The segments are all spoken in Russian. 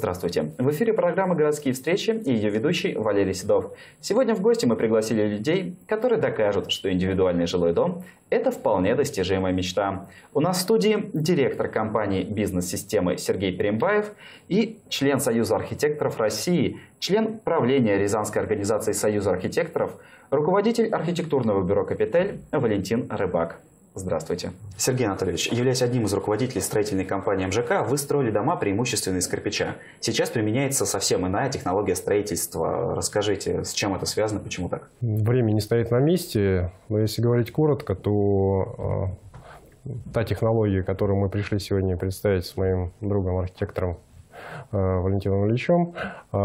Здравствуйте. В эфире программа «Городские встречи» и ее ведущий Валерий Седов. Сегодня в гости мы пригласили людей, которые докажут, что индивидуальный жилой дом – это вполне достижимая мечта. У нас в студии директор компании «Бизнес-системы» Сергей Перембаев и член Союза архитекторов России, член правления Рязанской организации Союза архитекторов, руководитель архитектурного бюро «Капитель» Валентин Рыбак. Здравствуйте. Сергей Анатольевич, являясь одним из руководителей строительной компании МЖК, вы строили дома преимущественно из кирпича. Сейчас применяется совсем иная технология строительства. Расскажите, с чем это связано, почему так? Время не стоит на месте, но если говорить коротко, то та технология, которую мы пришли сегодня представить с моим другом-архитектором Валентином Ильичем,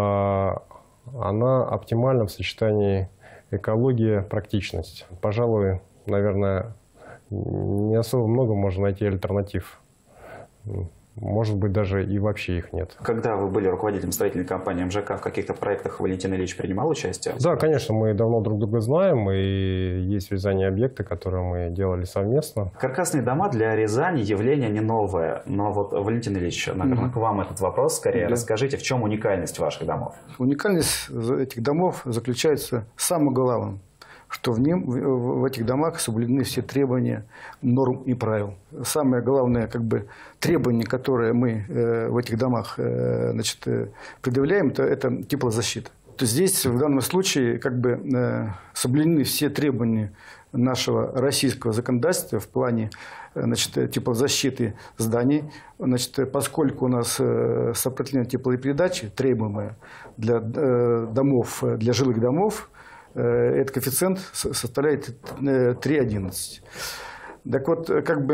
она оптимальна в сочетании экология-практичность. Пожалуй, наверное, не особо много можно найти альтернатив. Может быть, даже и вообще их нет. Когда вы были руководителем строительной компании МЖК, в каких-то проектах Валентин Ильич принимал участие? Да, конечно, мы давно друг друга знаем, и есть в Рязани объекты, которые мы делали совместно. Каркасные дома для Рязани явление не новое. Но вот, Валентин Ильич, наверное, к вам этот вопрос скорее. Расскажите, в чем уникальность ваших домов? Уникальность этих домов заключается в самом главном, что в этих домах соблюдены все требования норм и правил. Самое главное требование, которое мы в этих домах предъявляем, это теплозащита. То здесь в данном случае соблюдены все требования нашего российского законодательства в плане теплозащиты зданий. Поскольку у нас сопротивление тепловой передачи требуемое для домов, для жилых домов, этот коэффициент составляет 3,11. Так вот,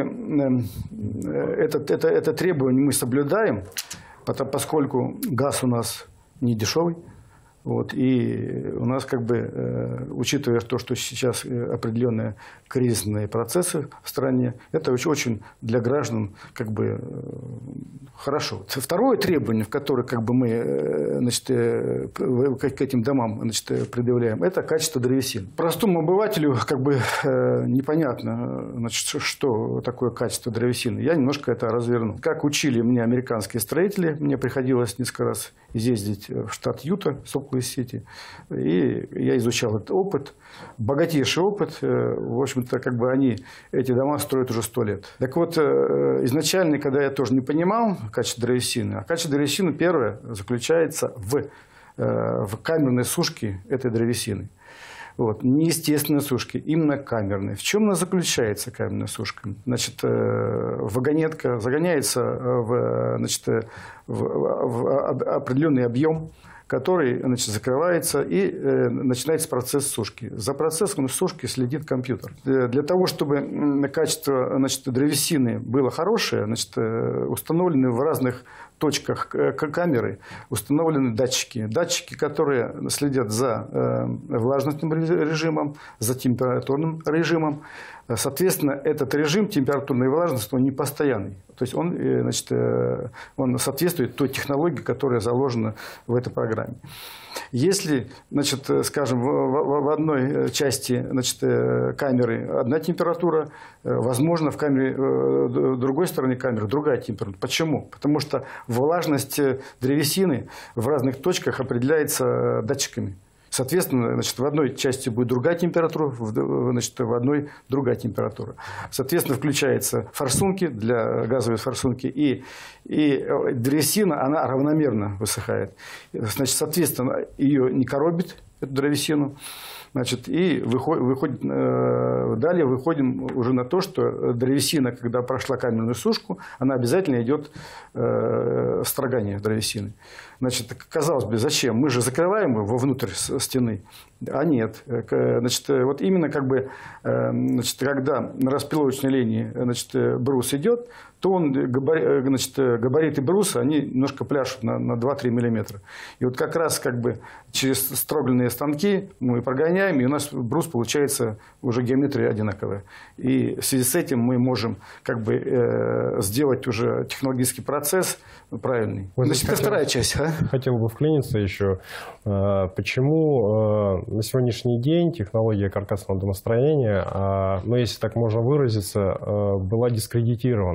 это требование мы соблюдаем, поскольку газ у нас не дешевый. И у нас, учитывая то, что сейчас определенные кризисные процессы в стране, это очень для граждан хорошо. Второе требование, в которое мы к этим домам предъявляем, это качество древесины. Простому обывателю непонятно, что такое качество древесины. Я немножко это разверну. Как учили меня американские строители, мне приходилось несколько раз ездить в штат Юта, Сити, и я изучал этот опыт, богатейший опыт. В общем-то, они эти дома строят уже 100 лет. Так вот, изначально, когда я тоже не понимал качество древесины, а качество древесины первое заключается в камерной сушке этой древесины. Не естественной сушки, именно камерной. В чем она заключается, камерная сушка? Вагонетка загоняется в определенный объем, который закрывается, и начинается процесс сушки. За процессом сушки следит компьютер. Для того, чтобы качество древесины было хорошее, установлены в разных точках камеры, установлены датчики. Датчики, которые следят за влажностным режимом, за температурным режимом. Соответственно, этот режим температурной и влажности, он не постоянный. То есть он соответствует той технологии, которая заложена в этой программе. Если, скажем, в одной части камеры одна температура, возможно, в камере, в другой стороне камеры другая температура. Почему? Потому что влажность древесины в разных точках определяется датчиками. Соответственно, в одной части будет другая температура, в одной другая температура. Соответственно, включаются форсунки для газовой форсунки, и древесина, она равномерно высыхает. Соответственно, ее не коробит, эту древесину. И далее выходим уже на то, что древесина, когда прошла каменную сушку, она обязательно идет строгание древесины. Казалось бы, зачем? Мы же закрываем его вовнутрь стены. А нет. Именно когда на распиловочной линии брус идет, то габариты бруса, они немножко пляшут на 2-3 миллиметра. И как раз через стробленные станки мы прогоняем, и у нас брус получается уже геометрия одинаковая. И в связи с этим мы можем сделать уже технологический процесс правильный. Это вторая часть. Хотел бы вклиниться еще. Почему на сегодняшний день технология каркасного домостроения, если так можно выразиться, была дискредитирована?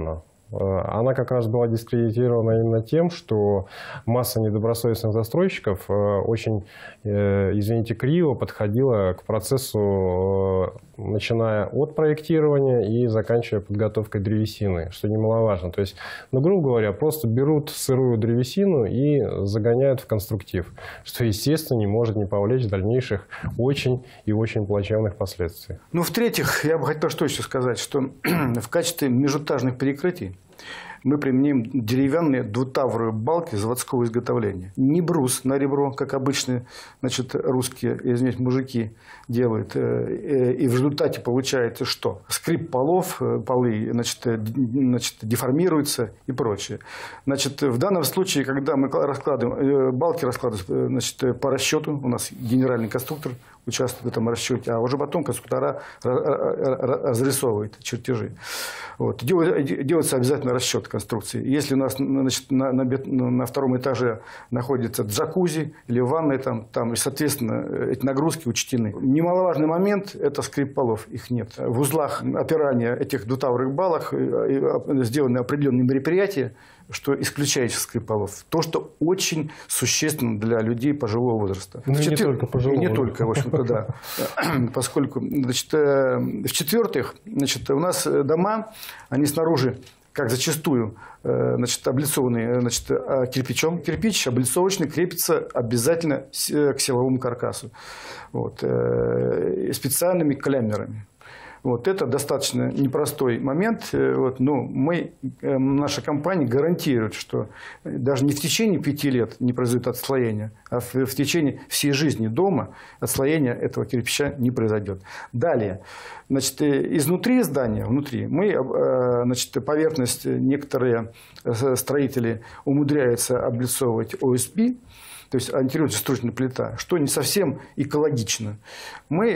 Она как раз была дискредитирована именно тем, что масса недобросовестных застройщиков очень, извините, криво подходила к процессу, начиная от проектирования и заканчивая подготовкой древесины, что немаловажно. То есть, ну, грубо говоря, просто берут сырую древесину и загоняют в конструктив, что, естественно, не может не повлечь дальнейших очень и очень плачевных последствий. Ну, в-третьих, я бы хотел что еще сказать, что в качестве межэтажных перекрытий мы применяем деревянные двутавровые балки заводского изготовления. Не брус на ребро, как обычные, значит, русские, извините, мужики делают. И в результате получается что? Скрип полов, полы, значит, деформируются и прочее. Значит, в данном случае, когда мы раскладываем, балки раскладываем, значит, по расчету, у нас генеральный конструктор участвует в этом расчете, а уже потом конструктора разрисовывают чертежи. Вот. Делается обязательно расчет конструкции. Если у нас, значит, на втором этаже находится джакузи или ванная, там, и, соответственно, эти нагрузки учтены. Немаловажный момент – это скрип полов. Их нет. В узлах опирания этих двутавровых балок сделаны определенные мероприятия, что исключает скрип полов. То, что очень существенно для людей пожилого возраста. Ну, не только пожилого. Не только, в общем-то, да. Поскольку, значит, в-четвертых, значит, у нас дома, они снаружи, как зачастую, значит, облицованы, значит, кирпичом. Кирпич облицовочный крепится обязательно к силовому каркасу. Вот, специальными клямерами. Вот, это достаточно непростой момент. Вот, но наша компания гарантирует, что даже не в течение 5 лет не произойдет отслоение, а в течение всей жизни дома отслоение этого кирпича не произойдет. Далее, значит, изнутри здания, внутри, значит, поверхность некоторые строители умудряются облицовывать ОСБ, то есть антиродостроительная плита, что не совсем экологично. Мы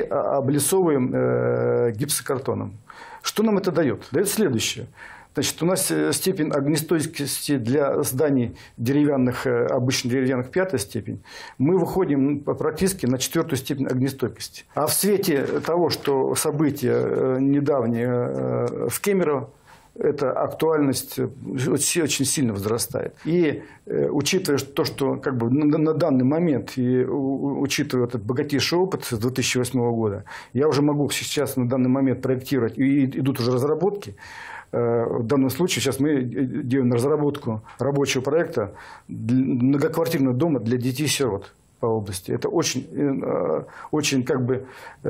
облицовываем гипсокартоном. Что нам это дает? Дает следующее. Значит, у нас степень огнестойкости для зданий деревянных, обычно деревянных 5-я степень, мы выходим практически на 4-ю степень огнестойкости. А в свете того, что события недавние в Кемерово, эта актуальность очень сильно возрастает. И учитывая то, что как бы на данный момент, и учитывая этот богатейший опыт с 2008 года, я уже могу сейчас на данный момент проектировать, и идут уже разработки. В данном случае сейчас мы делаем разработку рабочего проекта многоквартирного дома для детей-сирот по области. Это очень как бы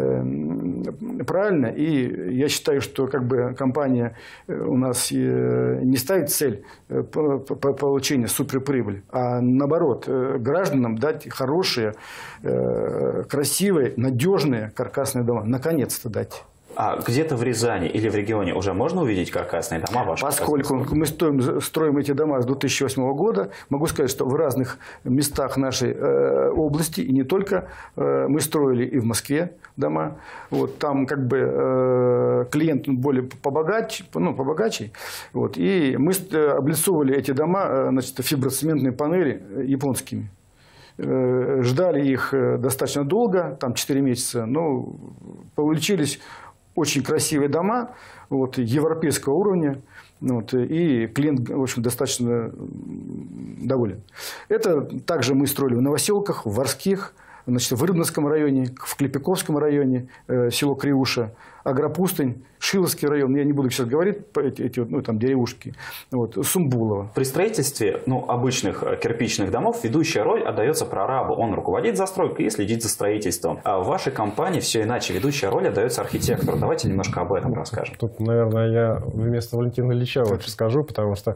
правильно, и я считаю, что как бы компания у нас не ставит цель по получению суперприбыли, а наоборот, гражданам дать хорошие, красивые, надежные каркасные дома. Наконец-то дать. А где-то в Рязани или в регионе уже можно увидеть каркасные дома ваши? Поскольку мы строим эти дома с 2008 года, могу сказать, что в разных местах нашей области, и не только, мы строили и в Москве дома. Вот, там как бы клиент более побогаче. Вот, и мы облицовывали эти дома, значит, фиброцементные панели японскими. Ждали их достаточно долго, там 4 месяца, но получились очень красивые дома, вот, европейского уровня, вот, и клиент, в общем, достаточно доволен. Это также мы строили в Новоселках, в Ворских, значит, в Рыбновском районе, в Клепиковском районе, село Криуша, Агропустынь, Шиловский район, я не буду сейчас говорить, там деревушки, вот, Сумбулово. При строительстве обычных кирпичных домов ведущая роль отдается прорабу. Он руководит застройкой и следит за строительством. А в вашей компании все иначе. Ведущая роль отдается архитектору. Давайте немножко об этом расскажем. Тут, наверное, я вместо Валентина Ильича лучше скажу, потому что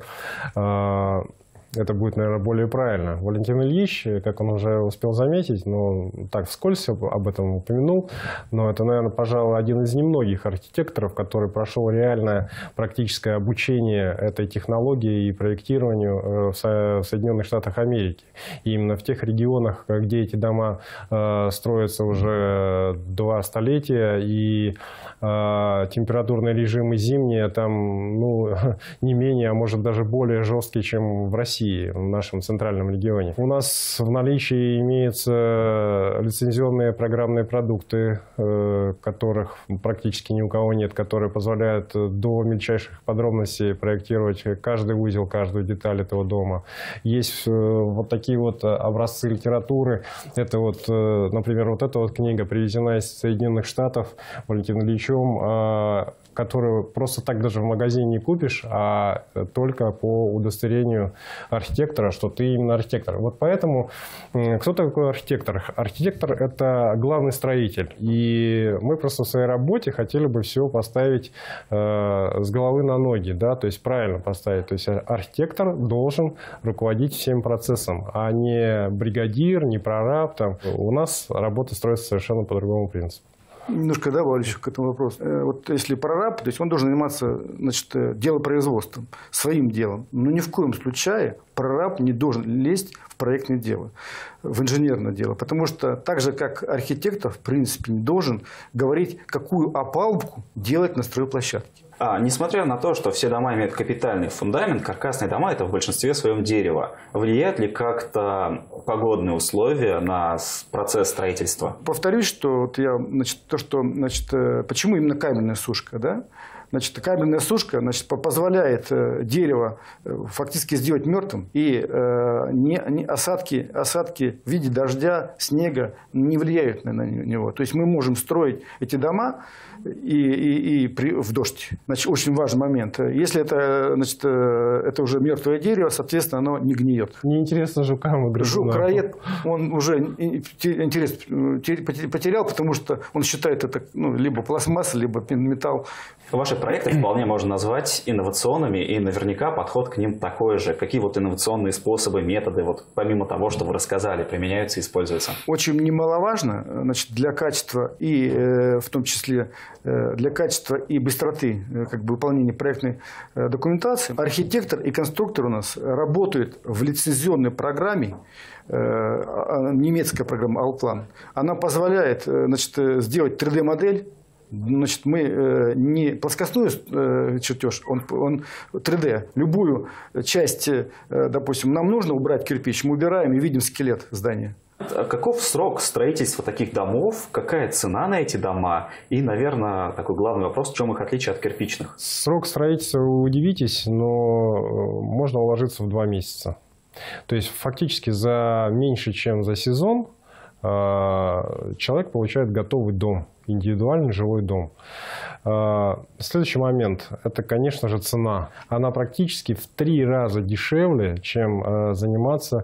это будет, наверное, более правильно. Валентин Ильич, как он уже успел заметить, но так вскользь об этом упомянул, но это, наверное, пожалуй, один из немногих архитекторов, который прошел реальное практическое обучение этой технологии и проектированию в Соединенных Штатах Америки. И именно в тех регионах, где эти дома строятся уже 2 столетия, и температурные режимы зимние там, ну, не менее, а может даже более жесткие, чем в России. России, в нашем центральном регионе. У нас в наличии имеются лицензионные программные продукты, которых практически ни у кого нет, которые позволяют до мельчайших подробностей проектировать каждый узел, каждую деталь этого дома. Есть вот такие вот образцы литературы. Это вот, например, вот эта вот книга привезена из Соединенных Штатов Валентином Ильичем, которую просто так даже в магазине не купишь, а только по удостоверению архитектора, что ты именно архитектор. Вот поэтому кто такой архитектор? Архитектор – это главный строитель. И мы просто в своей работе хотели бы все поставить с головы на ноги, да, то есть правильно поставить. То есть архитектор должен руководить всем процессом, а не бригадир, не прораб. Там. У нас работа строится совершенно по другому принципу. Немножко добавлю еще к этому вопросу. Вот если прораб, то есть он должен заниматься, значит, делопроизводством, своим делом. Но ни в коем случае прораб не должен лезть в проектное дело, в инженерное дело. Потому что так же, как архитектор, в принципе, не должен говорить, какую опалубку делать на стройплощадке. Несмотря на то, что все дома имеют капитальный фундамент, каркасные дома – это в большинстве своем дерево. Влияют ли как-то погодные условия на процесс строительства? Повторюсь, что вот я, почему именно каменная сушка, да? Значит, каменная сушка, значит, позволяет дерево фактически сделать мертвым, и осадки в виде дождя, снега не влияют на него. То есть мы можем строить эти дома в дождь. Значит, очень важный момент. Если это уже мертвое дерево, соответственно, оно не гниет. Неинтересно жукам и грызунам. Жук-краед, он уже интерес потерял, потому что он считает это либо пластмасса, либо металл. Ваши проекты вполне можно назвать инновационными, и наверняка подход к ним такой же. Какие вот инновационные способы, методы, вот помимо того, что вы рассказали, применяются и используются? Очень немаловажно, значит, для качества и в том числе для качества и быстроты выполнения проектной документации. Архитектор и конструктор у нас работают в лицензионной программе, немецкая программа Allplan. Она позволяет, значит, сделать 3D-модель. Значит, мы не плоскостной чертеж, он 3D. Любую часть, допустим, нам нужно убрать кирпич, мы убираем и видим скелет здания. Каков срок строительства таких домов? Какая цена на эти дома? И, наверное, такой главный вопрос, в чем их отличие от кирпичных? Срок строительства, вы удивитесь, но можно уложиться в 2 месяца. То есть фактически за меньше, чем за сезон человек получает готовый дом, индивидуальный жилой дом. Следующий момент – это, конечно же, цена. Она практически в 3 раза дешевле, чем заниматься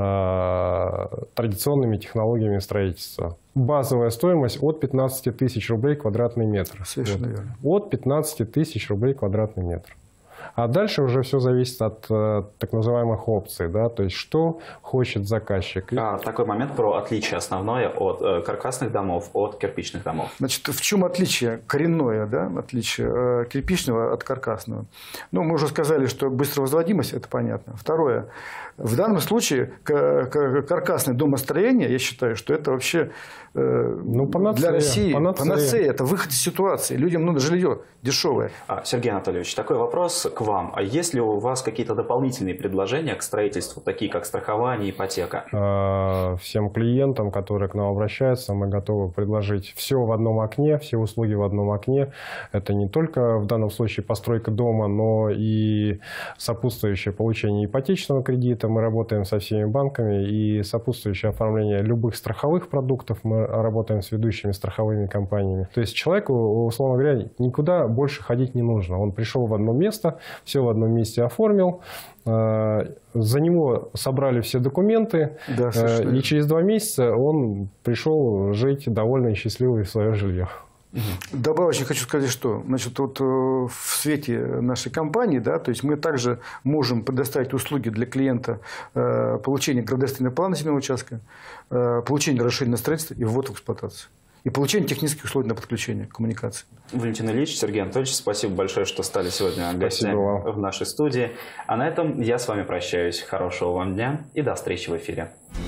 традиционными технологиями строительства. Базовая стоимость от 15 тысяч рублей квадратный метр. Совершенно верно. От 15 тысяч рублей квадратный метр. А дальше уже все зависит от так называемых опций, да, то есть что хочет заказчик. Такой момент про отличие основное от каркасных домов от кирпичных домов. Значит, в чем отличие коренное, да, отличие кирпичного от каркасного? Ну, мы уже сказали, что быстрая возводимость, это понятно. Второе, в данном случае каркасное домостроение, я считаю, что это вообще для России панацея, это выход из ситуации. Людям нужно жилье дешевое. Сергей Анатольевич, такой вопрос к вам. А есть ли у вас какие-то дополнительные предложения к строительству, такие как страхование, ипотека? Всем клиентам, которые к нам обращаются, мы готовы предложить все в одном окне, все услуги в одном окне. Это не только в данном случае постройка дома, но и сопутствующее получение ипотечного кредита. Мы работаем со всеми банками, и сопутствующее оформление любых страховых продуктов. Мы работаем с ведущими страховыми компаниями. То есть человеку, условно говоря, никуда больше ходить не нужно. Он пришел в одно место, все в одном месте оформил, за него собрали все документы, да, и через 2 месяца он пришел жить довольный и счастливый в свое жилье. Добавочно хочу сказать, что значит, вот в свете нашей компании, да, то есть мы также можем предоставить услуги для клиента получения градостроительного плана земельного участка, получения разрешения на строительство и ввод в эксплуатацию. И получение технических условий на подключение коммуникации. Валентин Ильич, Сергей Анатольевич, спасибо большое, что стали сегодня гостями в нашей студии. А на этом я с вами прощаюсь. Хорошего вам дня и до встречи в эфире.